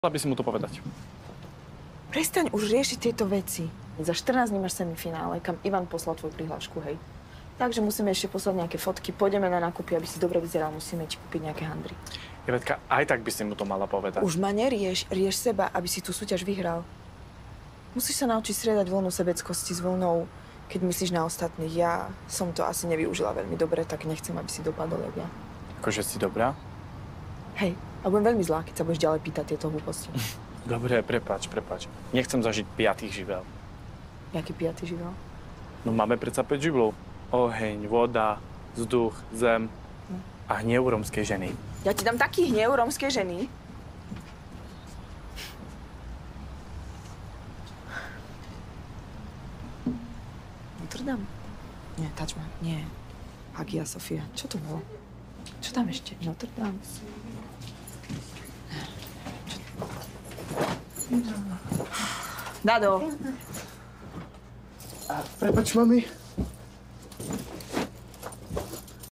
Aby si mu to povedať. Prestaň už riešiť tieto veci. Za 14 dní máš semifinále, kam Ivan poslal tvoju prihlášku, hej. Takže musíme ešte poslať nejaké fotky, pôjdeme na nákupy, aby si dobre vyzeral, musíme ti kúpiť nejaké handry. Ivetka, aj tak by si mu to mala povedať. Už ma nerieš, rieš seba, aby si tú súťaž vyhral. Musíš sa naučiť striedať voľnú sebeckosti s voľnou, keď myslíš na ostatných. Ja som to asi nevyužila veľmi dobre, tak nechcem, aby si dopadol jak ja. Akože si dobrá? Hej, a budem veľmi zlá, keď sa budeš ďalej pýtať tieto hlúposti. Dobre, prepáč. Nechcem zažiť 5. živel. Jaký 5. živel? No máme predsa 5 živlov. Oheň, voda, vzduch, zem a hnev rómskej ženy. Ja ti dám taký hnev rómskej ženy. Notre Dame? Nie, Taj Mahal, nie. Hagia Sofia. Čo to bolo? Čo tam ešte? Notre Dame. Dado. Prepač, mami.